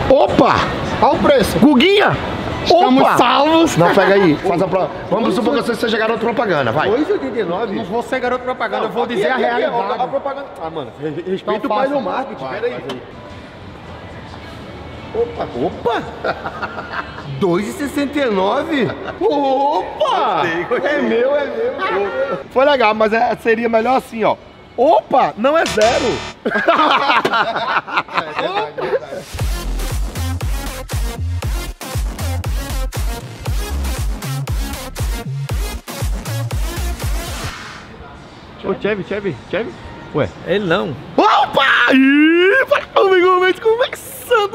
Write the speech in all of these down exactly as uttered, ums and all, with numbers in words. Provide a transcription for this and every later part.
Opa! Olha o preço. Guguinha! Estamos Opa! salvos. Não, pega aí. Faz a pro... Vamos supor que você seja garoto propaganda, vai. dois e oitenta e nove? Não vou ser garoto propaganda, eu vou aqui, dizer aqui, a aqui, realidade. ó, a propaganda. Ah, mano, respeita Então o pai faça. do marketing, Vai, pera aí. faz aí. Opa, opa! dois e sessenta e nove? Opa! É meu, é meu. Foi legal, mas é- seria melhor assim, ó. Opa, não é zero. Ô, Chevy, Chevy, Chevy? Ué, Ele não. Opa! Ih, fala comigo, mês começando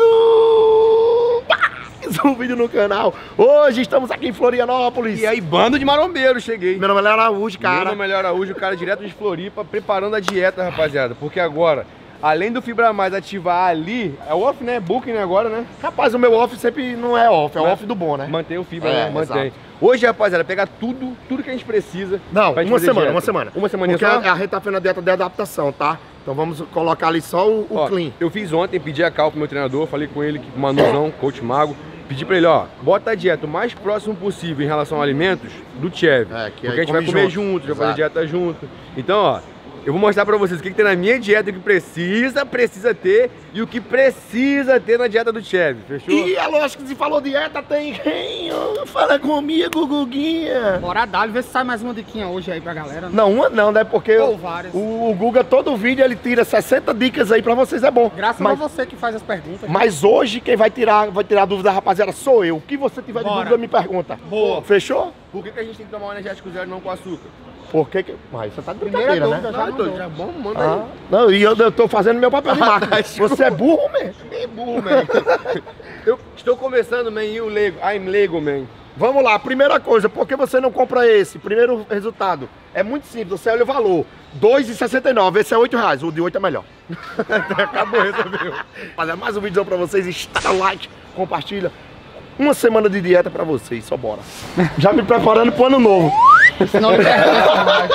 mais um vídeo no canal. Hoje estamos aqui em Florianópolis. E aí, bando de marombeiros, cheguei. Meu nome é Léo Araújo, Cara. cara. Meu nome é Araújo, o cara direto de Floripa, preparando a dieta, rapaziada. Porque agora, além do Fibra Mais ativar ali, é o off, né? Booking né, agora, né? Rapaz, o meu off sempre não é off, é o Mas- off do bom, né? Mantém o Fibra, É, né? Mantém. exato. Hoje, rapaziada, pegar tudo, tudo que a gente precisa. Não, pra gente uma fazer semana, dieta. uma semana. Uma semaninha Porque só? a, a gente tá fazendo a dieta de adaptação, tá? Então vamos colocar ali só o, o Ó, clean. eu fiz ontem, pedi a cal pro meu treinador, falei com ele, o Manuzão, coach mago. Pedi pra ele, ó, bota a dieta o mais próximo possível em relação a alimentos do Chevy. É, que porque aí a gente vai come comer junto. junto, vai fazer Exato. dieta junto. Então, ó, eu vou mostrar pra vocês o que, que tem na minha dieta, o que precisa, precisa ter e o que precisa ter na dieta do Chevy, fechou? E é lógico que se falou dieta, tem quem? Fala comigo, Guguinha. Bora dar, vê se sai mais uma diquinha hoje aí pra galera. Né? Não, uma não, né? Porque Ou o, várias. o Guga, todo vídeo, ele tira sessenta dicas aí pra vocês, é bom. Graças mas, a você que faz as perguntas. mas hoje quem vai tirar, vai tirar a dúvida, rapaziada, sou eu. O que você tiver de Bora. dúvida, me pergunta. Boa. Fechou? Por que, que a gente tem que tomar um energético zero não com açúcar? Por que que... Mas você tá de Primeira brincadeira, dúvida, né? já Tá mandou. doido, já bom, manda Ah, aí. não, e eu, eu tô fazendo meu papel de Ah, marca. tá, desculpa. Você é burro mesmo. É burro, man. Eu estou começando, man, e o Lego. I'm Lego, man. Vamos lá, primeira coisa, por que você não compra esse? Primeiro resultado, é muito simples, você olha o valor, dois e sessenta e nove, esse é oito reais, o de oito é melhor. Acabou, resolveu. Fazer mais um vídeo pra vocês, está o like, compartilha. Uma semana de dieta pra vocês, só bora. Já me preparando pro ano novo. Senão ele perde.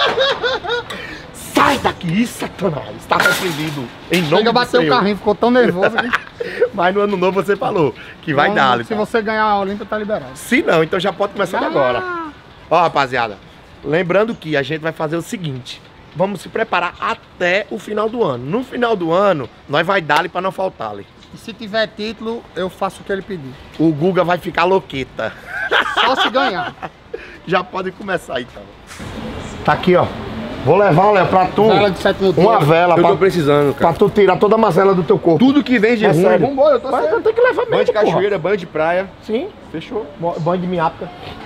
Sai daqui, Satanás, está repreendido. Em nome Chega a do bater o Senhor. carrinho, ficou tão nervoso. Que... Mas no ano novo você falou que vai Então, dar, se tá? você ganhar a Olímpia, tá liberado. Se não, então já pode começar de Ah. agora. Ó, rapaziada, lembrando que a gente vai fazer o seguinte, vamos se preparar até o final do ano. No final do ano, nós vai dar-lhe pra não faltar-lhe. E se tiver título, eu faço o que ele pedir. O Guga vai ficar louqueta. Só se ganhar. Já pode começar então. Tá aqui, ó. Vou levar, Léo, pra tu Vela de sétimo dia. uma vela Eu pra, tô precisando, pra cara. tu tirar toda a mazela do teu corpo. Tudo que vem de É ruim. sério. Vambora, eu tô Mas certo. eu tenho que levar mesmo, Banho de porra. cachoeira, banho de praia. Sim, Fechou. Bo- banho de minhapca.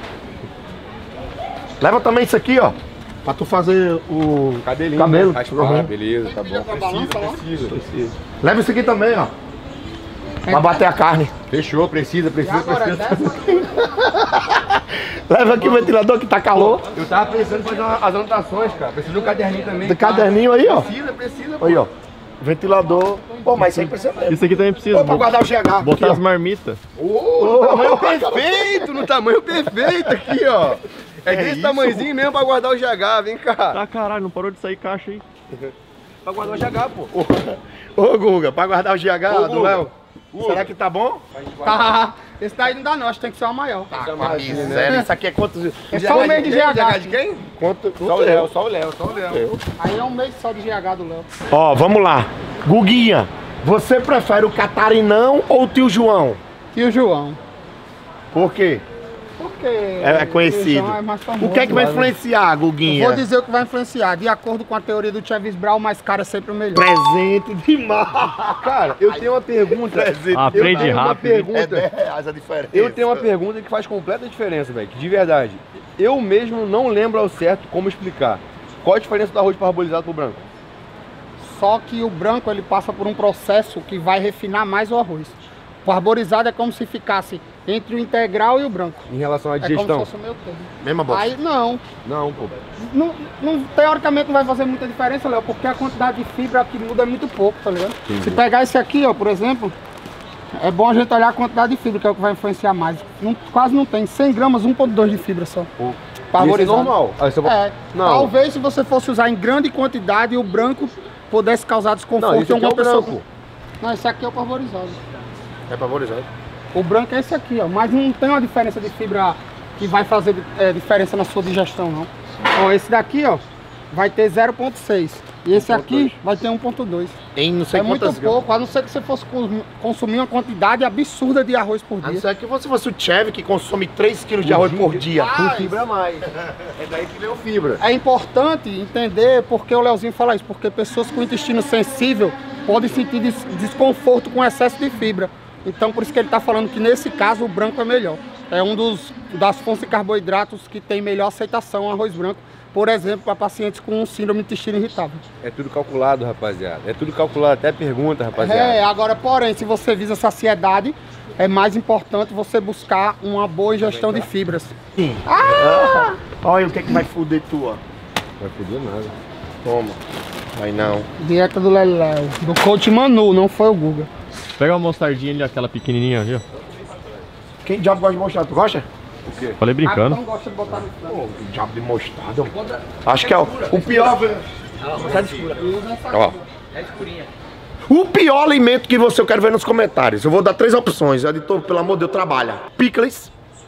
Leva também isso aqui, ó. Pra tu fazer o Cabelinho. cabelo. Né? Raspar, Uhum. beleza, tá bom. pra balança lá? Precisa, precisa, precisa. Leva isso aqui também, ó. Pra bater a carne. Fechou, precisa, E precisa, agora, precisa. desce Leva aqui o ventilador que tá calor. Eu tava pensando em fazer uma- as anotações, cara. Precisa de um caderninho também. Do caderninho aí, ó. Precisa, precisa. pô. Aí, ó. Ventilador. Pô, mas isso aí precisa mesmo. isso aqui também precisa. Pô, pra guardar o G H. Botar aqui, as ó. marmitas. Ô, no tamanho perfeito, no tamanho perfeito aqui, ó. É desse isso? tamanhozinho mesmo pra guardar o G H, vem cá. Ah, caralho, não parou de sair caixa aí. Pra guardar o G H, pô. Ô, Guga, pra guardar o G H Ô, do Guga. Léo. Guga. Será que tá bom? Tá. Esse daí não dá não, acho que tem que ser uma maior. Tá, com a miséria. Isso aqui é quantos... É só um mês de G H. G H de quem? Quanto... Só o Léo, só o Léo, só o Léo. Eu. Aí é um mês só de G H do Léo. Ó, vamos lá. Guguinha, você prefere o Catarinão ou o tio João? E o João? Por quê? Porque É, é conhecido. o João é mais famoso O que é que vai lá, né? influenciar, Guguinha? Vou dizer o que vai influenciar. De acordo com a teoria do Chavis Brown, o mais caro é sempre o melhor. Presente demais. Cara, eu tenho uma pergunta. Presente. Aprende eu tenho uma rápido, hein? É pergunta. dez reais a diferença. Eu tenho uma pergunta que faz completa diferença, velho. Que de verdade, eu mesmo não lembro ao certo como explicar. Qual a diferença do arroz parbolizado pro branco? Só que o branco ele passa por um processo que vai refinar mais o arroz. O arborizado é como se ficasse entre o integral e o branco. Em relação à É como digestão? se fosse o meu termo. Mesma bosta. Aí não, Não, pô. não, não- teoricamente não vai fazer muita diferença, Léo, porque a quantidade de fibra que muda é muito pouco, tá ligado? Se pegar esse aqui, ó, por exemplo, é bom a gente olhar a quantidade de fibra, que é o que vai influenciar mais. Não- quase não tem, cem gramas, um ponto dois de fibra só. Pô. Pra Isso é arborizado. normal. Aí você vai- É, Não. talvez se você fosse usar em grande quantidade, o branco pudesse causar desconforto Não, isso em aqui é alguma o pessoa. branco. Não, esse aqui é o parborizado. É vaporizado. O branco é esse aqui, ó. Mas não tem uma diferença de fibra que vai fazer é, diferença na sua digestão, não. Ó, esse daqui, ó, vai ter zero ponto seis. E esse aqui vai ter um ponto dois. Em não sei É muito quantas gramas. pouco, a não ser que você fosse consumir uma quantidade absurda de arroz por A não dia. ser que você fosse o Chevy que consome três quilos de arroz por dia. Ah, Com fibra a mais. É daí que vem o fibra. É importante entender por que o Leozinho fala isso, porque pessoas com intestino sensível podem sentir des desconforto com excesso de fibra. Então por isso que ele está falando que nesse caso o branco é melhor. É um dos das fontes de carboidratos que tem melhor aceitação, arroz branco. Por exemplo, para pacientes com síndrome de intestino irritável. É tudo calculado, rapaziada. É tudo calculado, até pergunta, rapaziada. É, agora, porém, se você visa saciedade, é mais importante você buscar uma boa ingestão de fibras. Sim. Ah! Olha o que é que vai foder tua. Vai foder nada. Toma. Vai não. Dieta do Leléo, do coach Manu, não foi o Guga. Pega uma mostardinha ali, aquela pequenininha ali, ó. Quem diabo gosta de mostrar? Tu gosta? O quê? Falei brincando. Ah, não gosta de botar no frango. Pô, que diabo de mostarda. Acho que é o, o pior. Ó. O pior alimento que você eu quero ver nos comentários. Eu vou dar três opções. Editor, pelo amor de Deus, trabalha. Picles,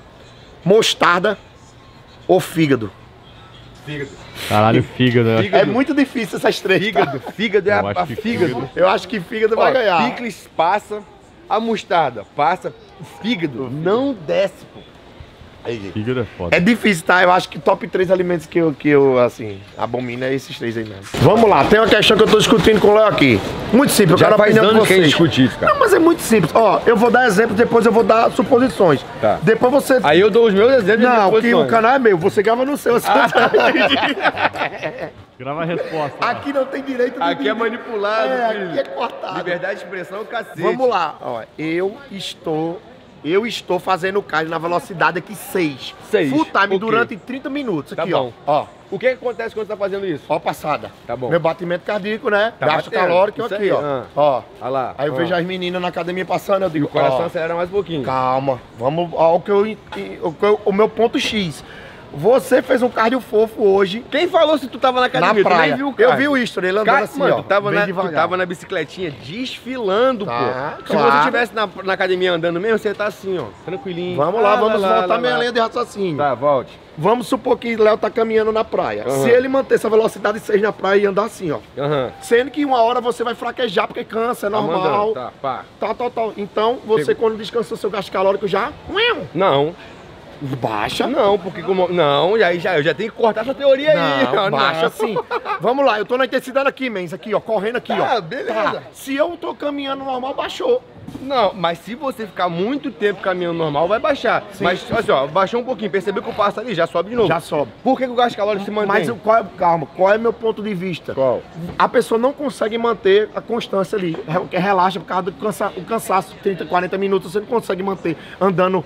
mostarda ou fígado. Fígado. Caralho, fígado, né? É muito difícil essas três. Fígado. Fígado é Eu a, acho a que fígado. fígado. Eu acho que fígado Ó, vai ganhar. Picles passa, a mostarda passa, o fígado não desce, pô. Aí, Fígado é foda. é difícil, tá? Eu acho que top três alimentos que eu, que eu assim, abomino é esses três aí mesmo. Vamos lá, tem uma questão que eu tô discutindo com o Léo aqui. Muito simples, eu Já quero a faz opinião de anos que a gente vocês. discute isso, cara. Não, mas é muito simples. Ó, eu vou dar exemplos, depois eu vou dar suposições. Tá. Depois você... Aí eu dou os meus exemplos. Não, de que o canal é meu, você grava no seu. Você Ah. tá entendi. Grava a resposta. lá. Aqui não tem direito de... Aqui é manipulado, É, filho. aqui é cortado. Liberdade de expressão, cacete. Vamos lá, ó, eu estou... Eu estou fazendo cardio na velocidade aqui seis. Seis, Full time ok. durante trinta minutos. Tá Aqui, bom. ó. Ó, O que, que acontece quando você tá fazendo isso? ó passada. Tá bom. Meu batimento cardíaco, né? Tá Gasto batendo. calórico Isso aqui, aí, ó. ah. Ó. Olha lá. Aí eu ó. vejo as meninas na academia passando, eu digo, O coração ó, acelera mais um pouquinho. calma, vamos ao que eu, o, que eu- o meu ponto X. Você fez um cardio fofo hoje Quem falou se tu tava na na academia? Tu praia. nem viu o eu cara. vi o history, ele andando Cara, assim, mano, ó. tu tava, bem na, tu devagar. tava na bicicletinha desfilando, Tá, pô. Se claro. você estivesse na, na academia andando mesmo, você tá assim, ó, tranquilinho. Vamos lá, Ah, vamos lá, voltar lá, minha lá. linha de raciocínio. Tá, volte. Vamos supor que Léo tá caminhando na praia. Aham. Se ele manter essa velocidade seis na praia e andar assim, ó. Aham. Sendo que uma hora você vai fraquejar porque cansa, é Tá normal. mandando, Tá, pá. Tal, tal, tal. Então, você Pegou. quando descansa o seu gasto calórico já Não, baixa. não, porque como... Não, e aí já, eu já tenho que cortar essa teoria aí. Não, ó, baixa não. assim. Vamos lá, eu tô na intensidade aqui, mens, aqui, ó, correndo aqui, Tá, ó. beleza. Tá. Se eu tô caminhando normal, baixou. Não, mas se você ficar muito tempo caminhando normal, vai baixar. Mas, assim, ó, baixou um pouquinho, percebeu que o passo ali, já sobe de novo. Já sobe. Por que, que o gasto calórico se mantém? Mas o- qual é, calma, qual é meu ponto de vista? Qual? A pessoa não consegue manter a constância ali. Re- Relaxa por causa do cansa, o cansaço, trinta, quarenta minutos, você não consegue manter andando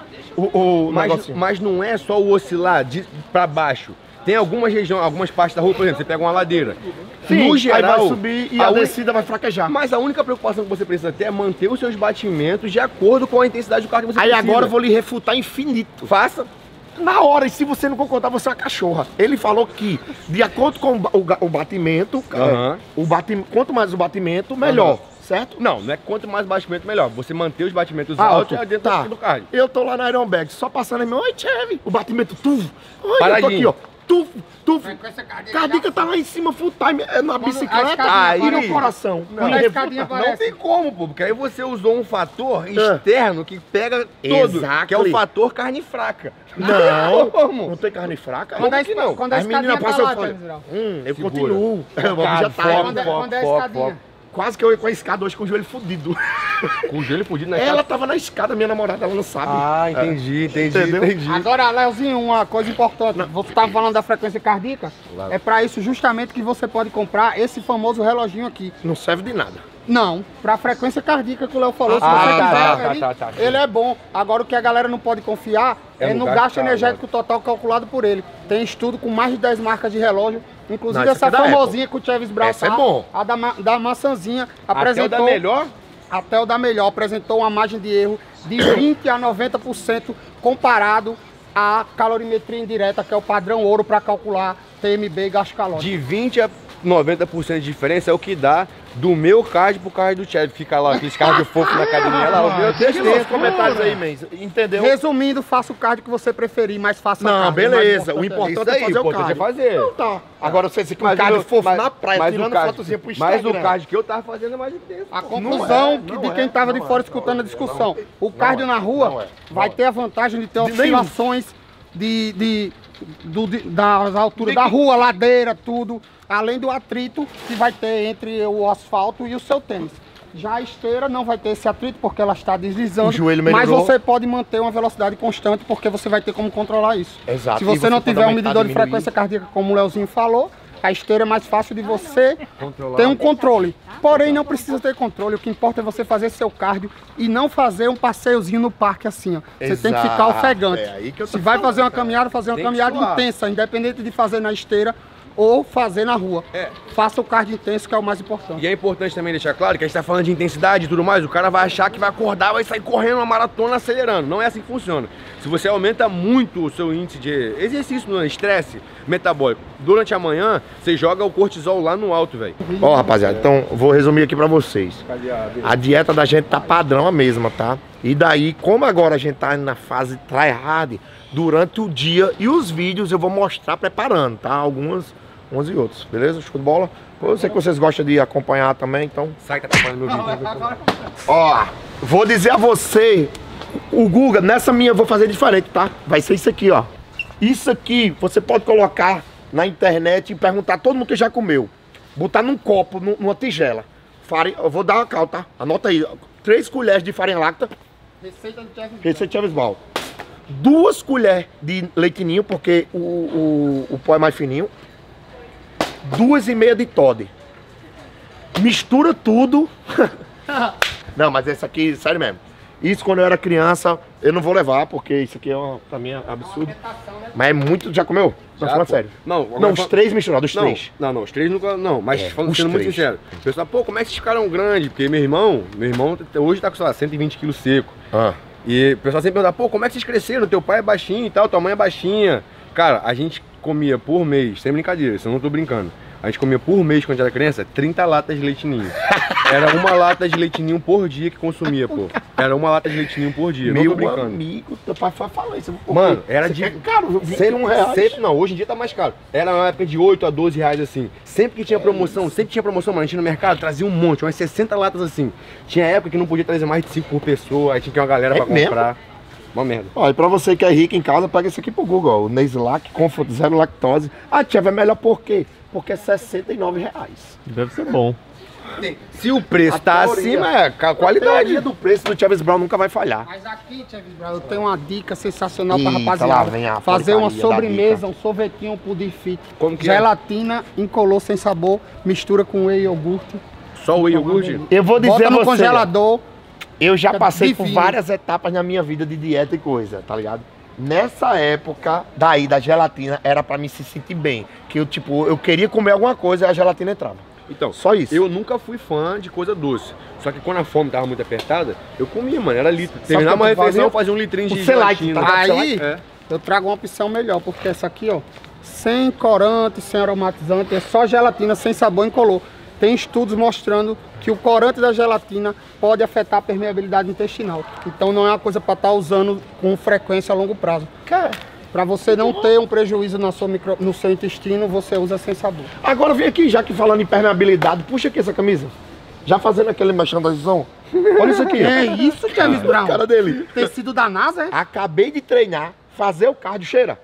o, o Mas, negocinho. mas não é só o oscilar de, pra baixo. Tem algumas regiões, algumas partes da rua, por exemplo, você pega uma ladeira. Sim, no geral, aí vai subir e a, uni- descida vai fraquejar. Mas a única preocupação que você precisa ter é manter os seus batimentos de acordo com a intensidade do carro que você Aí precisa. agora eu vou lhe refutar infinito. Faça. Na hora, e se você não concordar, você é uma cachorra. Ele falou que, de acordo com o, ba- o ga- o batimento, Aham. é, o bati, quanto mais o batimento, melhor, Aham. certo? Não, não é quanto mais batimento, melhor. Você manter os batimentos Alto, altos dentro tá. do cardio. Eu tô lá na Iron Bag, só passando em mim, oi, Chevy, o batimento, tuf. Oi, eu tô aqui, Paradinho. ó, tuf, tuf. Frequência cardíaca Cardíaca já tá lá em cima, full time, é na Quando a bicicleta, escadinha aí no aparece. coração. Não, Me Quando a refuta. escadinha Não aparece. tem como, pô, porque aí você usou um fator externo que pega todo, Exactly. que é o fator carne fraca. Não, Como? não tem carne fraca. Quando a, Como que não? esca- quando a As meninas escadinha tá passam lá, e falam, General. hum, eu Segura. continuo. O homem já tá. Foco, Quando é- foco, quando é a foco, escadinha. foco. Quase que eu ia com a escada hoje com o joelho fudido. Com o joelho fudido na Ela escada. tava na escada, minha namorada, ela não sabe. Ah, entendi, entendi, Entendeu? entendi. Agora, Leozinho, uma coisa importante. Você estava falando da frequência cardíaca. Lá. É para isso justamente que você pode comprar esse famoso reloginho aqui. Não serve de nada. Não, para frequência cardíaca que o Léo falou. Se Ah, você tá, quiser, tá, ali, tá, tá, tá. ele é bom. Agora, o que a galera não pode confiar É é, no no gasto gasto energético calórico. total calculado por ele. Tem estudo com mais de dez marcas de relógio. Inclusive Não, esse essa aqui é da famosinha que o Chaves Brau Essa é tá, bom. a da, ma- da maçãzinha, Até o apresentou... da melhor? Até o da melhor apresentou uma margem de erro de vinte a noventa por cento comparado à calorimetria indireta, que é o padrão ouro para calcular T M B e gasto calórico. De vinte a noventa por cento de diferença é o que dá do meu card pro card do Chevy. Fica lá aqueles cards fofos na academia lá. O meu Deixa nos comentários aí, Mendes. Entendeu? Resumindo, faça o card que você preferir, mas faça Não, a card. beleza. O mais importante Isso é aí, fazer o o importante card. é fazer. Não, tá. Agora você se com um Mas card o- fofo mas- na praia, mas o tirando card- fotozinha pro Instagram. Mas o card que eu tava fazendo é mais intenso. A pô. conclusão é, que não de é, quem estava de não fora é, escutando a discussão, não é, o cardio não é, na rua não é, vai não é. ter a vantagem de ter De nenhum. oscilações de, de, do, de- das alturas De da que- rua, ladeira, tudo, além do atrito que vai ter entre o asfalto e o seu tênis. Já a esteira não vai ter esse atrito porque ela está deslizando, O joelho mas melhorou. você pode manter uma velocidade constante porque você vai ter como controlar isso. Exato. Se E você, você não pode tiver um aumentar, medidor de diminuir. frequência cardíaca, como o Leozinho falou, a esteira é mais fácil de você Controlar. ter um controle. Porém, não precisa ter controle. O que importa é você fazer seu cardio e não fazer um passeiozinho no parque assim, ó. Você tem que ficar Exato. ofegante. É aí que eu tô Se vai falando, fazer uma cara. caminhada, fazer uma Tem que caminhada suar. intensa, independente de fazer na esteira ou fazer na rua. É. Faça o cardio intenso, que é o mais importante. E é importante também deixar claro que a gente tá falando de intensidade e tudo mais, o cara vai achar que vai acordar, vai sair correndo uma maratona acelerando. Não é assim que funciona. Se você aumenta muito o seu índice de exercício, no estresse metabólico, durante a manhã, você joga o cortisol lá no alto, velho. Ó, rapaziada, então vou resumir aqui pra vocês. Cadê a... A dieta da gente tá padrão a mesma, tá? E daí, como agora a gente tá na fase tryhard, durante o dia e os vídeos eu vou mostrar preparando, tá? Algumas, uns e outros, beleza? Show de bola? Eu sei que vocês gostam de acompanhar também, então... Sai que tá atrapalhando meu vídeo. Ó, vou dizer a você, o Guga, nessa minha eu vou fazer diferente, tá? Vai ser isso aqui, ó. Isso aqui você pode colocar na internet e perguntar a todo mundo que já comeu. Botar num copo, num- numa tigela. Farinha, eu vou dar uma cal, tá? Anota aí. Três colheres de farinha láctea. Receita de Kevin. Receita de Chaves Ball. Duas colheres de leite ninho, porque o, o, o pó é mais fininho. Duas e meia de Toddy. Mistura tudo. Não, mas esse aqui, sério mesmo. Isso quando eu era criança, eu não vou levar, porque isso aqui é uma, pra mim é absurdo. Mas é muito. Já comeu? Não, Já, falando pô. sério. Não, agora Não, os fala- três misturados, os Não, três. não, não, os três nunca. Não, mas É, falando, os sendo muito três. sincero. O pessoal, pô, como é que esses caras são grandes? Porque meu irmão, meu irmão hoje tá com, sei lá, cento e vinte quilos seco. Ah. E o pessoal sempre pergunta, pô, como é que vocês cresceram? Teu pai é baixinho e tal, tua mãe é baixinha. Cara, a gente comia por mês, sem brincadeira, isso eu não tô brincando. A gente comia por mês, quando era criança, trinta latas de leite ninho. Era uma lata de leite ninho por dia que consumia, pô. Era uma lata de leite ninho por dia, não Meu tô brincando. amigo, teu pai foi falar isso. Mano, era Isso de... aqui é caro, vinte e sempre, um reais. sempre, não, hoje em dia tá mais caro. Era uma época de oito a doze reais assim. Sempre que tinha promoção, sempre tinha promoção, mano. A gente ia no mercado, trazia um monte, umas sessenta latas assim. Tinha época que não podia trazer mais de cinco por pessoa, aí tinha que ir uma galera É pra mesmo? comprar. Uma merda. Olha, pra você que é rico em casa, pega isso aqui pro Google, ó, o Neslac Comfort Zero Lactose. Ah, Tia, é melhor por quê? Porque é sessenta e nove reais. Deve ser bom. Se o preço A tá teoria- acima, é a A teoria qualidade. do preço do Chaves Brown nunca vai falhar. Mas aqui, Chaves Brown, eu tenho uma dica sensacional pra Eita, rapaziada. lá vem a Fazer uma porcaria da sobremesa, um sorvetinho, um pudim fit. Como que é? Gelatina, incolor sem sabor, mistura com whey iogurte. Só o iogurte? Eu vou dizer Bota a no você, congelador. eu já É passei por divino. várias etapas na minha vida de dieta e coisa, tá ligado? Nessa época, daí da gelatina, era pra me se sentir bem. Que eu, tipo, eu queria comer alguma coisa e a gelatina entrava. Então, Só isso. eu nunca fui fã de coisa doce. Só que quando a fome tava muito apertada, eu comia, mano. Era litro. que Terminava uma eu fazia? refeição, eu fazia um litrinho de O Select, gelatina. tá? Aí, É. eu trago uma opção melhor, porque essa aqui, ó, sem corante, sem aromatizante, é só gelatina, sem sabor incolor. Tem estudos mostrando que o corante da gelatina pode afetar a permeabilidade intestinal. Então não é uma coisa para estar usando com frequência a longo prazo. Para você não ter um prejuízo na sua micro, no seu intestino, você usa sem sabor. Agora vem aqui, já que falando em permeabilidade, puxa aqui essa camisa. Já fazendo aquele merchandising. Olha isso aqui. É isso, Chaves Brown. A cara dele. Tecido da NASA, é? Acabei de treinar, fazer o cardio, cheira.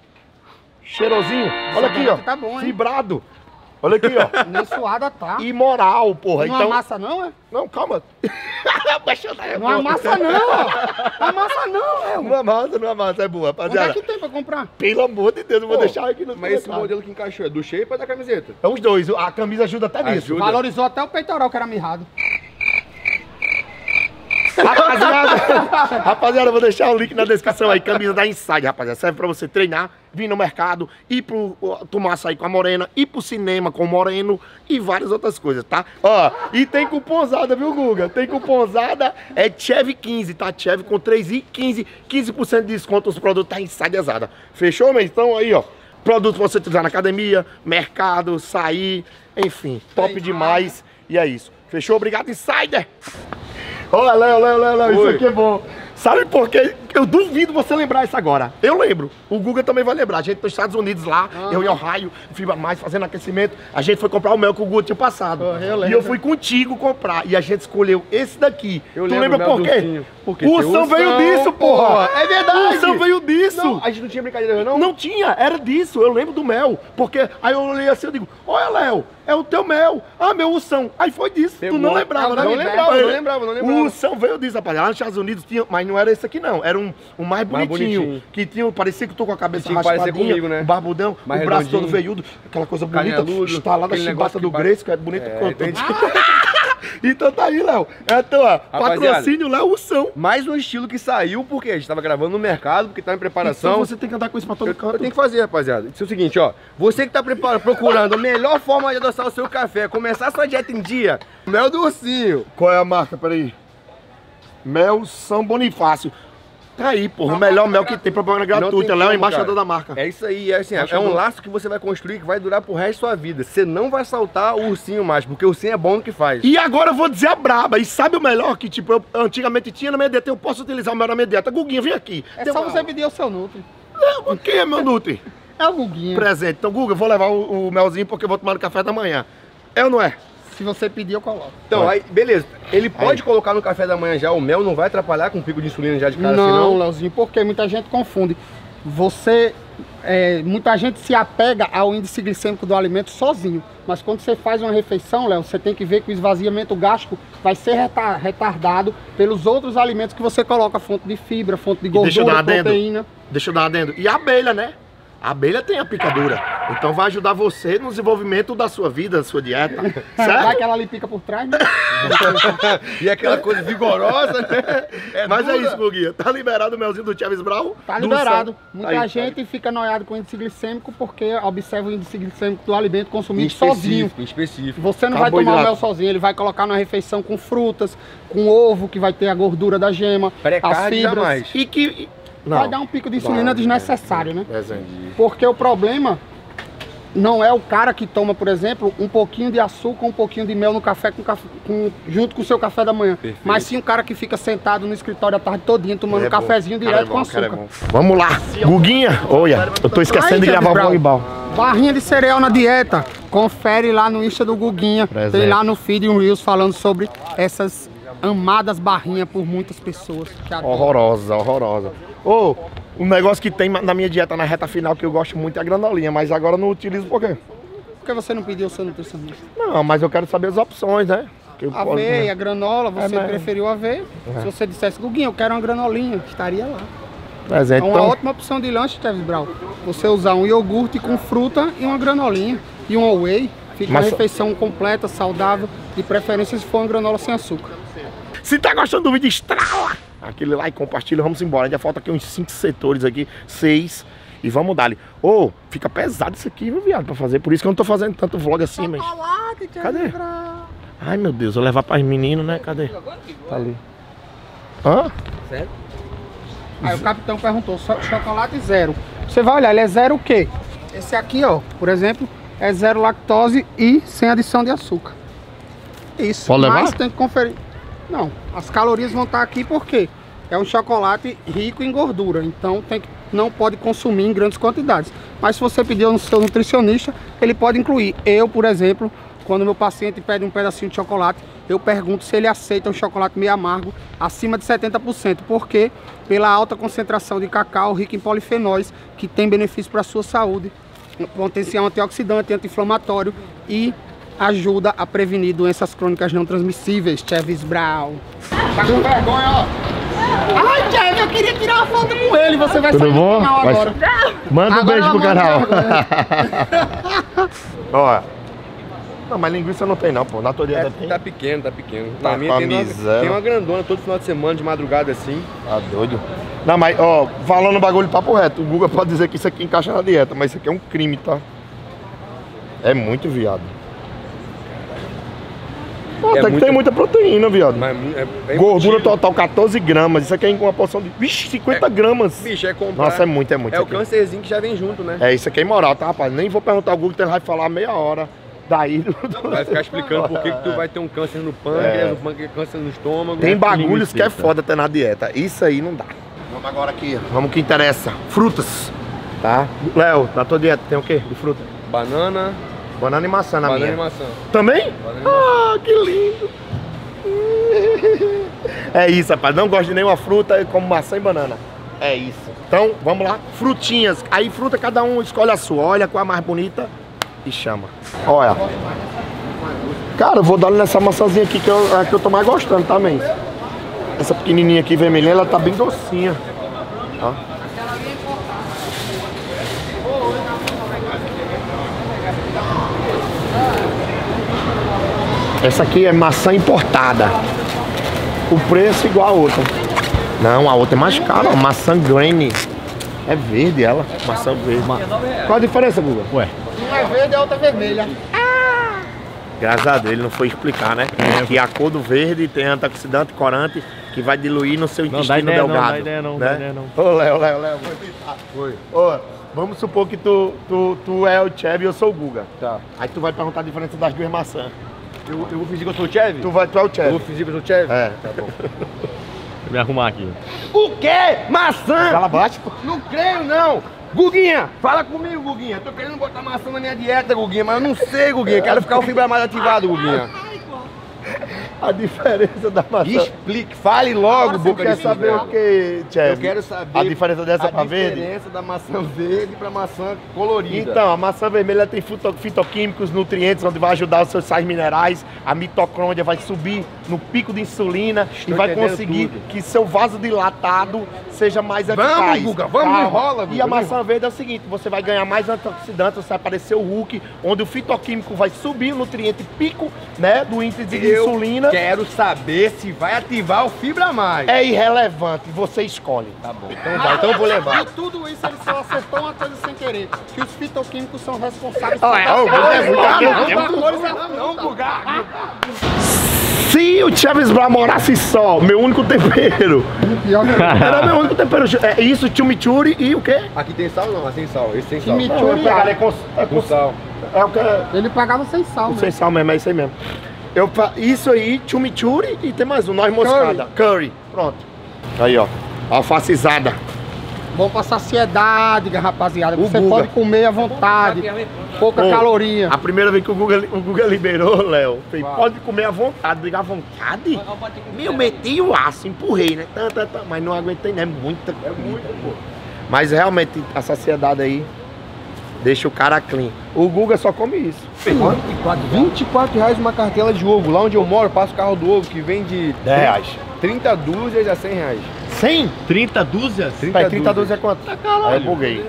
Cheirosinho. Olha aqui, ó. Tá bom, hein? Fibrado. Olha aqui, ó. Nem suada tá. Imoral, porra. Não Então. amassa não, é? Não, calma. Não amassa não, ó. Não amassa não, é. Não amassa, não amassa, é boa, Onde é rapaziada. que tem pra comprar? Pelo amor de Deus, eu vou Pô, deixar aqui no Mas esse comentário. modelo que encaixou é do shape ou da camiseta? É os dois, a camisa ajuda até nisso. Ajuda. Valorizou até o peitoral que era mirrado. Rapaziada, rapaziada, eu vou deixar o link na descrição aí, camisa da Inside, rapaziada. Serve pra você treinar, vir no mercado, ir pro ó, tomar açaí com a Morena, ir pro cinema com o Moreno e várias outras coisas, tá? Ó, e tem cupomzada, viu, Guga? Tem cupomzada, é Chevy quinze, tá? Chevy com três e quinze, quinze por cento de desconto nos produtos da Inside Exada. Fechou, meu? Então aí, ó. produto pra você utilizar na academia, mercado, sair, enfim, top Tem demais. E é isso. Fechou? Obrigado, Insider! Olha, Léo, Léo, Léo, Léo, isso aqui é bom. Sabe por quê? Eu duvido você lembrar isso agora. Eu lembro. O Guga também vai lembrar. A gente nos Estados Unidos lá, uhum. eu em Ohio, Fibra Mais, fazendo aquecimento. A gente foi comprar o mel que o Guga tinha passado. Oh, eu lembro. E eu fui contigo comprar. E a gente escolheu esse daqui. Eu tu lembra por quê? Porque o Ursão veio disso, porra. É verdade. O Ursão veio disso. Não, a gente não tinha brincadeira, não? Não tinha, era disso. Eu lembro do mel. Porque aí eu olhei assim, eu digo, olha, Léo, é o teu mel. Ah, meu Ursão. Aí foi disso. Pegou. Tu não lembrava, né? Não lembrava, não lembrava, não lembrava. O Ursão veio disso, rapaz. Lá nos Estados Unidos tinha, mas não era esse aqui não. Era um, um mais bonitinho. Mais bonitinho. Que tinha, parecia que tu com a cabeça raspadinha, comigo, né? O barbudão, mais o braço redondinho. Todo veiudo, aquela coisa bonita, estalada da chibata do Grace, que é bonito é, quanto. Então tá aí, Léo. Então, ó, patrocínio Léo Ursão. Mais um estilo que saiu, porque a gente tava gravando no mercado, porque tá em preparação. Então você tem que andar com isso pra todo eu, canto. Eu tenho que fazer, rapaziada. Isso é o seguinte, ó. Você que tá procurando a melhor forma de adoçar o seu café, começar a sua dieta em dia, mel do Ursinho. Qual é a marca? Peraí. Mel São Bonifácio. Tá aí, porra, o melhor mel que tem propaganda gratuita, Léo é o embaixador da marca. É isso aí, é assim, é um laço que você vai construir que vai durar pro resto da sua vida. Você não vai saltar o ursinho mais, porque o ursinho é bom no que faz. E agora eu vou dizer a braba, e sabe o melhor que, tipo, eu antigamente tinha na minha dieta, eu posso utilizar o mel na minha dieta. Guguinha, vem aqui. É só você pedir o seu Nutri. É, quem é meu Nutri? É o Guguinha. Presente. Então, Guga, eu vou levar o, o melzinho porque eu vou tomar no café da manhã. É ou não é? Se você pedir, eu coloco. Então, aí, beleza. Ele pode aí. colocar no café da manhã já, o mel não vai atrapalhar com o pico de insulina já de cara não, assim, não? Não, Leozinho, porque muita gente confunde. Você, é, muita gente se apega ao índice glicêmico do alimento sozinho. Mas quando você faz uma refeição, Léo, você tem que ver que o esvaziamento gástrico vai ser retardado pelos outros alimentos que você coloca, fonte de fibra, fonte de gordura, deixa eu dar proteína. Adendo. Deixa eu dar um adendo. E a abelha, né? A abelha tem a picadura, então vai ajudar você no desenvolvimento da sua vida, da sua dieta, certo? Vai que ela ali pica por trás, né? E aquela coisa vigorosa, né? É Mas dura. É isso, Guguinha. Tá liberado o melzinho do Chaves Brown? Tá liberado. Muita aí, gente tá. fica noiado com o índice glicêmico porque observa o índice glicêmico do alimento consumido em sozinho. Em específico. Você não vai tomar o mel sozinho, ele vai colocar na refeição com frutas, com ovo, que vai ter a gordura da gema, as fibras. Jamais. E que... Não, vai dar um pico de insulina desnecessário, né? Porque o problema não é o cara que toma, por exemplo, um pouquinho de açúcar, um pouquinho de mel no café, com café com, junto com o seu café da manhã. Perfeito. Mas sim o cara que fica sentado no escritório a tarde todinha, tomando é um cafezinho direto é bom, com açúcar. É Vamos lá, Guguinha. Olha, eu tô esquecendo Aí, de gravar o vlogball. Barrinha de cereal na dieta. Confere lá no Insta do Guguinha. Presente. Tem lá no feed um Reels falando sobre essas amadas barrinhas por muitas pessoas. Horrorosa, horrorosa. Ô, oh, um negócio que tem na minha dieta na reta final que eu gosto muito é a granolinha, mas agora eu não utilizo por quê? Porque você não pediu o seu nutricionista? Não, mas eu quero saber as opções, né? Que aveia, posso, né? granola, você é, preferiu aveia. É. Se você dissesse, Guguinha, eu quero uma granolinha, estaria lá. Mas é, então... uma ótima opção de lanche, Chaves Brown. Você usar um iogurte com fruta e uma granolinha. E um whey, fica mas... uma refeição completa, saudável, de preferência se for uma granola sem açúcar. Se tá gostando do vídeo, estrala aquele like, compartilha, vamos embora. Ainda falta aqui uns cinco setores aqui, seis. E vamos dar ali. Ô, oh, fica pesado isso aqui, meu viado, pra fazer. Por isso que eu não tô fazendo tanto vlog assim, mas... Cadê? Ai, meu Deus, eu levar para os meninos, né? Cadê? Tá ali. Hã? Sério? Aí o capitão perguntou, chocolate zero. Você vai olhar, ele é zero o quê? Esse aqui, ó, por exemplo, é zero lactose e sem adição de açúcar. Isso. Pode levar? Mas tem que conferir. Não, as calorias vão estar aqui porque é um chocolate rico em gordura, então tem que, não pode consumir em grandes quantidades. Mas se você pedir ao seu nutricionista, ele pode incluir. Eu, por exemplo, quando meu paciente pede um pedacinho de chocolate, eu pergunto se ele aceita um chocolate meio amargo, acima de setenta por cento, porque pela alta concentração de cacau, rico em polifenóis, que tem benefício para a sua saúde, potencial antioxidante, anti-inflamatório e ajuda a prevenir doenças crônicas não transmissíveis. Chaves Brown. Tá com vergonha, ó. Ai, Chaves, eu queria tirar uma foto com ele. Você vai Tudo sair bom? no canal Vai... agora. Manda um agora beijo pro canal. Ó. Não, mas linguiça não tem não, pô. Natureza é, tem. Tá pequeno, tá pequeno. Tá Na minha tem uma, tem uma grandona todo final de semana, de madrugada assim. Tá doido. Não, mas, ó, falando bagulho papo reto, o Guga pode dizer que isso aqui encaixa na dieta, mas isso aqui é um crime, tá? É muito viado. Ah, até que muita- tem muita proteína, viado. Mas é, é Gordura embutido. total quatorze gramas. Isso aqui é com uma porção de. Vixe, cinquenta gramas. Bicho, é comprar. Nossa, é muito, é muito. É o isso aqui. câncerzinho que já vem junto, né? É, isso aqui é imoral, tá, rapaz? Nem vou perguntar ao Google, que ele vai falar meia hora. Daí. Vai ficar explicando por que que tu vai ter um câncer no pâncreas, É. um pâncreas, câncer no estômago. Tem né? bagulhos que é explica. foda até na dieta. Isso aí não dá. Vamos agora aqui. Vamos que interessa. Frutas. Tá? Léo, na tua dieta tem o quê de fruta? Banana, Banana e maçã na banana minha. e maçã. Também? Banana e maçã. Ah, que lindo. É isso, rapaz. Não gosto de nenhuma fruta, eu como maçã e banana. É isso. Então, vamos lá. Frutinhas. Aí, fruta, cada um escolhe a sua. Olha qual é a mais bonita e chama. Olha. Cara, eu vou dar nessa maçãzinha aqui que eu, é a que eu tô mais gostando também. Essa pequenininha aqui, vermelhinha, ela tá bem docinha. Ó. Essa aqui é maçã importada. O preço é igual a outra. Não, a outra é mais cara, ó, maçã Granny. É verde ela, maçã verde. Qual a diferença, Guga? Ué, Uma é verde e a outra é vermelha. Graças a Deus, ele não foi explicar, né? Que a cor do verde tem antioxidante, corante, que vai diluir no seu Não, intestino dá ideia não, delgado. dá ideia não, né? dá ideia não. Ô, Léo, Léo, Léo, vou tentar. Foi. Ô, vamos supor que tu, tu, tu é o Chevy e eu sou o Guga. Tá. Aí tu vai perguntar a diferença das duas maçãs. Eu, eu vou fingir que eu sou o Chevy? Tu, vai, tu é o Eu Chevy. vou fingir que eu sou o Chevy? É. Tá bom. Deixa eu me arrumar aqui. O quê? Maçã? Fala baixo. Não creio, não! Guguinha, fala comigo, Guguinha. Tô querendo botar maçã na minha dieta, Guguinha, mas eu não sei, Guguinha. Quero ficar o fibra mais ativado, Guguinha. A diferença da maçã. Explique, fale logo, Tu boca quer de saber fibra. o que, Chevy? Eu quero saber A diferença dessa a pra verde? diferença da maçã verde pra maçã colorida. Então, a maçã vermelha tem fito- fitoquímicos, nutrientes, onde vai ajudar os seus sais minerais. A mitocôndria vai subir no pico de insulina Estou e vai entendendo conseguir tudo. que seu vasodilatado seja mais Vamos, eficaz. Guga, vamos, Calma. enrola, Guga, E a não maçã verde é o seguinte, você vai ganhar mais antioxidantes, você vai parecer o Hulk, onde o fitoquímico vai subir o nutriente pico, né, do índice de Eu insulina. quero saber se vai ativar o fibra mais. É irrelevante, você escolhe. Tá bom, então vai, então eu vou levar. E tudo isso ele só acertou uma coisa sem querer. Que os fitoquímicos são responsáveis Ah, é, por... é, é, é, Não, Guga. Se o Chaves Brown morasse só, meu único tempero, Pior que- era meu único tempero. É isso, chimichurri e o quê? Aqui tem sal ou não? Ah, tem sal. Esse tem sal. Chimichurri. Não, eu pegaria com, é Com sal. É o que é, Ele pagava sem sal, né? sem sal mesmo, é isso aí mesmo. Eu, fa- isso aí, chimichurri e tem mais um, noz moscada. Curry. Pronto. Aí, ó. Alfacizada. Bom pra saciedade, rapaziada. O Você Guga. pode comer à vontade. Pouca Pô, caloria. A primeira vez que o Google, o Google liberou, Léo, fez, pode comer à vontade, ligar à vontade. Meu, meti o aço, empurrei, né? Tá, tá, tá, mas não aguentei, né? Muita comida, pô. Mas realmente, a saciedade aí deixa o cara clean. O Guga só come isso. vinte e quatro reais uma cartela de ovo. Lá onde eu moro, passa o carro do ovo que vem de dez reais. trinta dúzias a cem reais. cem? trinta dúzias? Peraí, trinta dúzias é quanto? Aí eu buguei.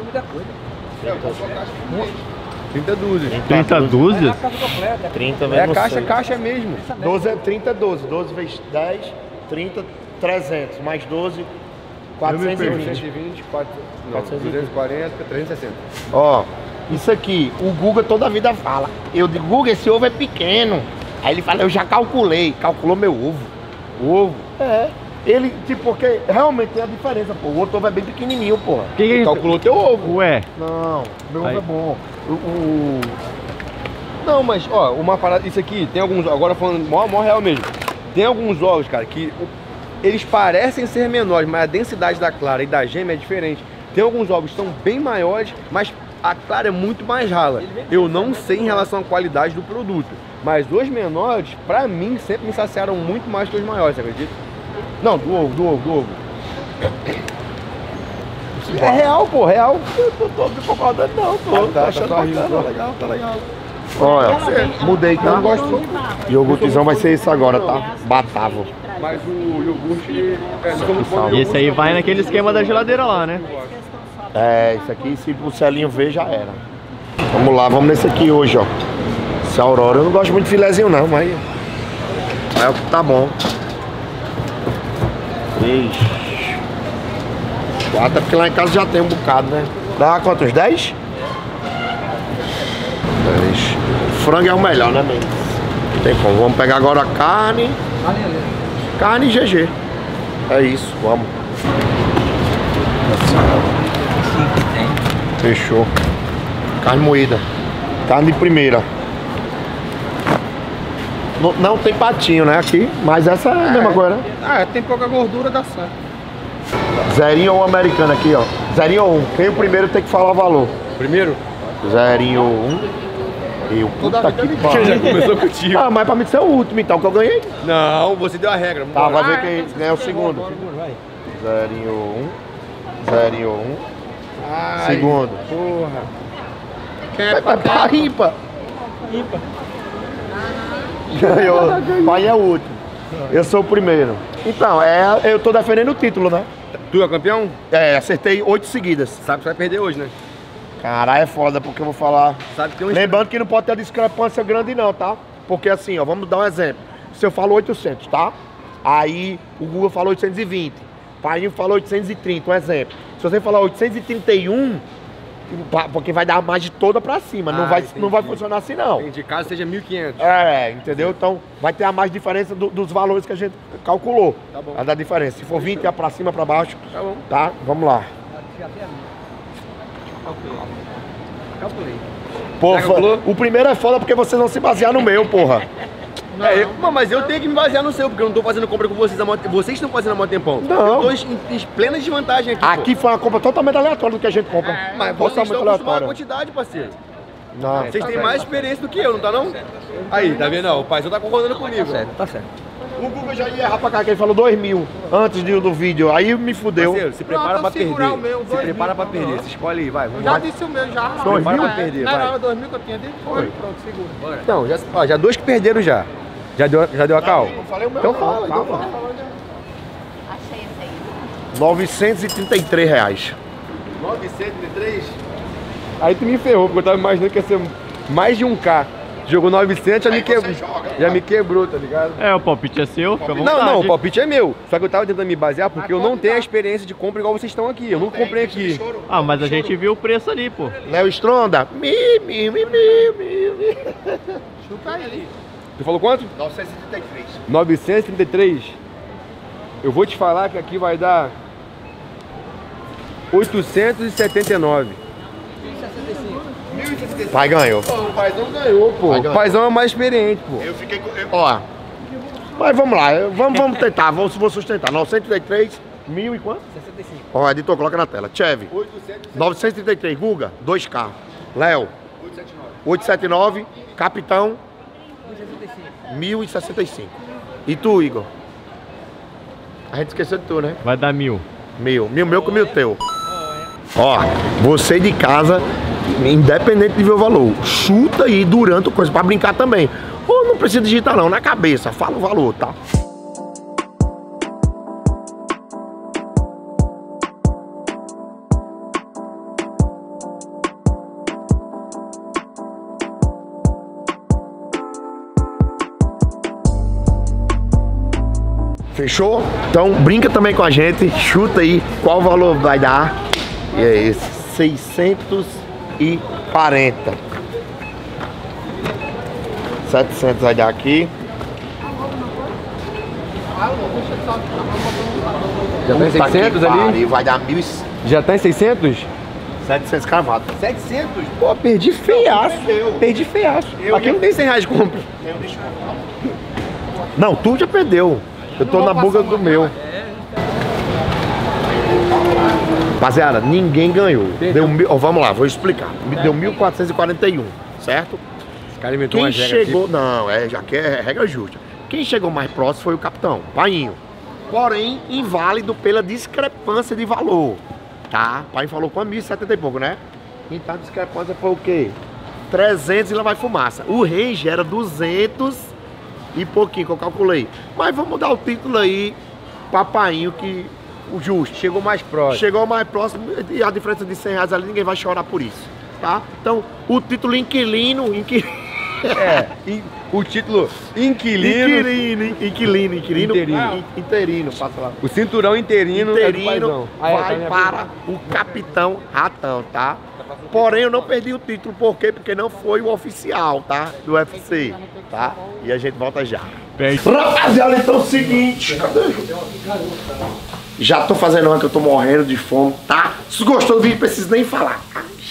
trinta dúzias. trinta dúzias? trinta É a caixa, caixa mesmo. doze é trinta, doze. doze vezes dez, trinta, trezentos. Mais doze, quatrocentos e vinte. cento e vinte, quatro, não, quatrocentos e vinte. duzentos e quarenta, trezentos e sessenta. Ó, isso aqui, o Guga toda a vida fala. Eu digo, Guga, esse ovo é pequeno. Aí ele fala, eu já calculei. Calculou meu ovo. O ovo? É. Ele, tipo, porque realmente tem a diferença, pô. O outro ovo é bem pequenininho, porra. Quem Calculou teu ovo. Ué, Não, meu ovo Aí. é bom. O, o- Não, mas, ó, uma parada, isso aqui, tem alguns, agora falando mó, mó real mesmo. Tem alguns ovos, cara, que o- eles parecem ser menores, mas a densidade da clara e da gêmea é diferente. Tem alguns ovos que são bem maiores, mas a clara é muito mais rala. Eu não sei em relação à qualidade do produto, mas os menores, pra mim, sempre me saciaram muito mais que os maiores, você acredita? Não, do ovo, do ovo, do ovo. É real, pô, real. Eu tô todo concordando, não, tô. Tá, tô tá, achando tá bacana, rindo, tá. legal, tá legal. Olha, mudei, tá? Eu gosto. Iogurtezão vai ser isso agora, tá? Batavo. Mas o iogurte, é, não como come e esse aí vai naquele esquema da geladeira lá, né? É, isso aqui, se o Celinho ver, já era. Vamos lá, vamos nesse aqui hoje, ó. Esse Aurora, eu não gosto muito de filezinho não, mas é o que tá bom. Ixi. Até porque lá em casa já tem um bocado, né? Dá quantos? dez? dez. Frango é o melhor, né, Mendes? Tem como. Vamos pegar agora a carne. Carne G G. É isso, vamos. Fechou. Carne moída. Carne de primeira. Não, não tem patinho, né, aqui. Mas essa é a mesma coisa, né? Ah, tem pouca gordura, dá certo. Zerinho ou americano aqui, ó. Zerinho ou um. Quem o primeiro tem que falar o valor. Primeiro? Zerinho ou um. E o puta que pariu. Já começou contigo. Ah, mas pra mim ser o último então, que eu ganhei. Não, você deu a regra. Tá, vai ver Ah, quem então ganha o você segundo. Segundo, vai. Zerinho um. Zerinho um. Ai, Segundo. Porra. Quem é Vai pra pra ímpar. Ganhou. Pai é o último. Eu sou o primeiro. Então, é, eu tô defendendo o título, né? Tu é campeão? É, acertei oito seguidas. Sabe que você vai perder hoje, né? Caralho, é foda, porque eu vou falar. Sabe que tem um... Lembrando que não pode ter discrepância grande não, tá? Porque assim, ó, vamos dar um exemplo. Se eu falo oitocentos, tá? Aí o Google falou oitocentos e vinte. Painho falou oitocentos e trinta, um exemplo. Se você falar oitocentos e trinta e um, porque vai dar a margem toda pra cima. não, Ah, vai, entendi. não vai funcionar assim, não. Entendi, caso seja mil e quinhentos. É, entendeu? Então vai ter a mais diferença do- dos valores que a gente calculou. Tá bom. Vai dar diferença. Se for vinte, é pra cima, pra baixo. Tá bom. Tá? Vamos lá. Calculei. Pô, Já calculou? o primeiro é foda porque vocês não se basear no meu, porra. É, eu- mas eu tenho que me basear no seu, porque eu não tô fazendo compra com vocês há mó tempo. Vocês estão fazendo há mó tempão. Não. Eu tô em, em plena desvantagem aqui. Aqui foi uma compra totalmente aleatória do que a gente compra. pô. Mas vocês Totalmente estão acostumados com a aleatória. quantidade, parceiro. Não. Vocês têm mais experiência do que eu, não tá não? Aí, tá vendo? Ó, o paizão tá concordando comigo. Tá certo, tá certo. O Google já ia errar pra cá, que ele falou dois mil antes do, do vídeo. Aí me fudeu. Parceiro, se prepara Pronto, pra eu segurar perder. o meu, se dois prepara mil, pra pronto. perder. Você escolhe aí, vai. Eu Vamos já lá. disse o meu, já. Dois mil? É, Perder, não vai. era dois mil que eu tinha dito? Foi. Pronto, segura. Então, já, ó, já dois que perderam já. Já deu, já deu a cal? Eu falei o meu. Então não, fala, então calma. fala. Achei esse aí. novecentos e trinta e três reais. novecentos e três? Aí tu me ferrou, porque eu tava imaginando que ia ser mais de um K. Jogou novecentos, já, me, Aí que... você joga, já tá? me quebrou, tá ligado? É, o palpite é seu, fica à vontade. Não, não, o palpite é meu. Só que eu tava tentando me basear porque eu não tenho a experiência de compra igual vocês estão aqui. Eu não comprei aqui. Ah, mas a gente viu o preço ali, pô. Léo Stronda. Mi, mi, mi, mi, mi, mi. Chuta aí. Tu falou quanto? novecentos e trinta e três. novecentos e trinta e três. Eu vou te falar que aqui vai dar oitocentos e setenta e nove. Pai ganhou. O paizão ganhou, pô. Vai O ganhar. paizão é mais experiente, pô. Eu fiquei com. eu- Ó. Mas vamos lá, eu- vamos, vamos tentar, vamos, vou sustentar. novecentos e trinta e três, mil e quanto? sessenta e cinco. Ó, editor, coloca na tela. Chevy. novecentos e trinta e três, Guga, dois K. Léo. oitocentos e setenta e nove. Capitão. mil e sessenta e cinco. E tu, Igor? A gente esqueceu de tu, né? Vai dar mil. Mil. Mil meu com mil teu. Ó, você de casa, independente de ver o valor, chuta aí durante o coisa, pra brincar também. Ou não precisa digitar não, na cabeça, fala o valor, tá? Fechou? Então brinca também com a gente, chuta aí qual valor vai dar. E é esse, seiscentos e quarenta. setecentos vai dar aqui. Já tá em Puta que seiscentos ali? pariu, vai dar mil e Já tá em seiscentos? setecentos cravado. setecentos? Pô, perdi feiaço. Perdi feiaço. Aqui não tem cem reais de compra. Não, tu já perdeu. Eu tô na buga do meu. Rapaziada, ninguém ganhou. Deu mil, ó, vamos lá, vou explicar. Me deu mil quatrocentos e quarenta e um, certo? Esse cara inventou Quem uma regra chegou, aqui. não, é, já que é regra justa. Quem chegou mais próximo foi o capitão, Painho. Porém, inválido pela discrepância de valor, tá? Painho falou com mil e setenta e pouco, né? Então a discrepância foi o quê? trezentos e lá vai fumaça. O range era duzentos e pouquinho que eu calculei. Mas vamos dar o título aí pra Painho, que o justo. Chegou mais próximo. Chegou mais próximo e a diferença de cem reais ali, ninguém vai chorar por isso, tá? Então, o título inquilino, inquilino, É, in- o título inquilino, inquilino, inquilino, inquilino, Interino. in- interino, passa lá. o cinturão interino, é do Interino paizão. Ah, é, tá vai minha para o capitão Ratão, tá? Porém, eu não perdi o título, por quê? Porque não foi o oficial, tá? Do U F C, tá? E a gente volta já. Rapaziada, então é o seguinte, cadê? Já tô fazendo uma que eu tô morrendo de fome, tá? Se gostou do vídeo, preciso nem falar.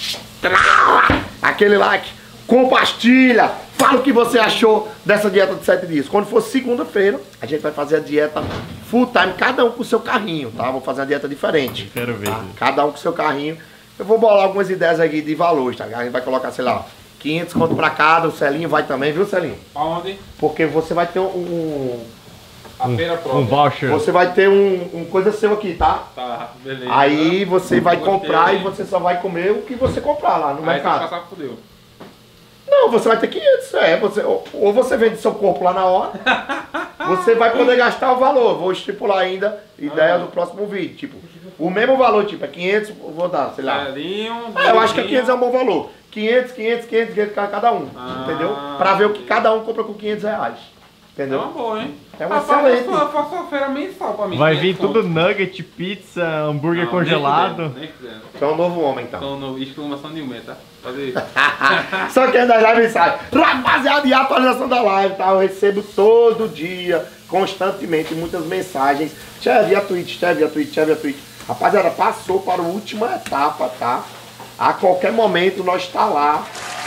Aquele like, compartilha, fala o que você achou dessa dieta de sete dias. Quando for segunda-feira, a gente vai fazer a dieta full time, cada um com o seu carrinho, tá? Vou fazer uma dieta diferente. Quero ver. Tá? Cada um com o seu carrinho. Eu vou bolar algumas ideias aqui de valores, tá? A gente vai colocar, sei lá, quinhentos conto pra cada, o Celinho vai também, viu, Celinho? Aonde? Porque você vai ter um... A feira própria. Um voucher. Você vai ter um, um coisa seu aqui, tá? Tá, beleza. Aí você vai Gostei. comprar e você só vai comer o que você comprar lá no Aí tem que mercado. passar pro Deus. Não, você vai ter quinhentos, é. Você, ou, ou você vende seu corpo lá na hora, você vai poder gastar o valor. Vou estipular ainda ideia Ah. do próximo vídeo. Tipo, o mesmo valor, tipo, é quinhentos, eu vou dar, sei lá. Celinho, Ah, eu acho que quinhentos é um bom valor. quinhentos, quinhentos, quinhentos, quinhentos cada um, Ah. entendeu? Pra ver o que cada um compra com quinhentos reais. É Entendeu? uma boa, hein? É um Rapaz, excelente. Eu faço, eu faço uma feira mensal pra mim. Vai quinhentos vir tudo conto. nugget, pizza, hambúrguer Não, congelado. Nem fudendo, nem fudendo. Você é um novo homem, então. Então, no exclamação de um, tá? Fazer isso. Só que das lives sai. Rapaziada, e a atualização da live, tá? Eu recebo todo dia, constantemente, muitas mensagens. Chave, a Twitch, chave, a Twitch, chave, a Twitch. Rapaziada, passou para a última etapa, tá? A qualquer momento nós está lá,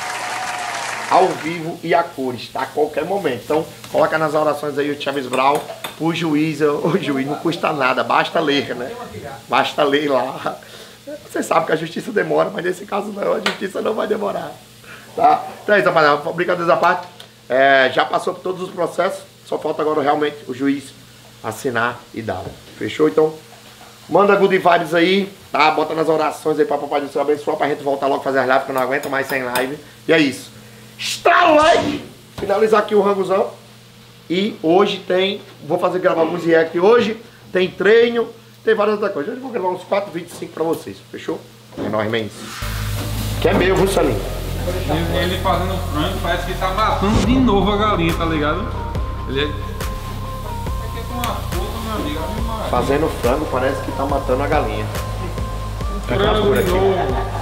ao vivo e a cores, tá? A qualquer momento. Então, coloca nas orações aí o Chaves Brau, o juiz, o juiz não custa nada, basta ler, né? Basta ler lá. Você sabe que a justiça demora, mas nesse caso não, a justiça não vai demorar. Tá? Então é isso, rapaziada. Brincadeiras à parte. É, já passou por todos os processos, só falta agora realmente o juiz assinar e dar. Fechou? Então, manda good vibes aí, tá? Bota nas orações aí pra papai do céu abençoar, pra gente voltar logo a fazer as lives, que eu não aguento mais sem live. E é isso. Estrala o like! Finalizar aqui o rangozão. E hoje tem, vou fazer gravar alguns react hoje, tem treino, tem várias outras coisas. Hoje eu vou gravar uns quatro vídeos, cinco pra vocês, fechou? É nóis, mens. Que é meu, viu, Salinho? Ele, ele fazendo frango, parece que tá matando de novo a galinha, tá ligado? Ele é... Aqui é com uma puta, meu amigo. Ave Maria. Fazendo frango, parece que tá matando a galinha. Frango de novo.